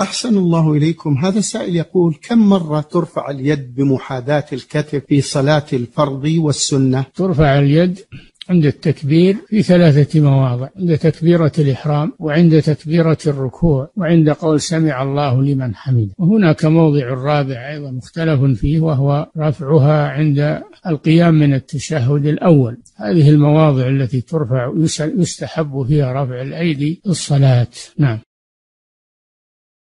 أحسن الله إليكم. هذا السائل يقول: كم مرة ترفع اليد بمحاذاة الكتف في صلاة الفرض والسنة؟ ترفع اليد عند التكبير في 3 مواضع: عند تكبيرة الإحرام، وعند تكبيرة الركوع، وعند قول سمع الله لمن حمده. وهناك موضع رابع أيضا مختلف فيه، وهو رفعها عند القيام من التشهد الأول. هذه المواضع التي ترفع يستحب فيها رفع الأيدي في الصلاة. نعم.